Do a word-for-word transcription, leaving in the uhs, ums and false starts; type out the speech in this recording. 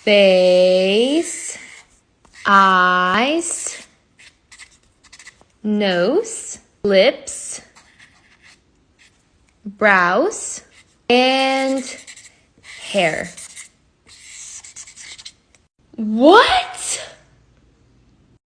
face, eyes, nose, lips, brows, and hair. What?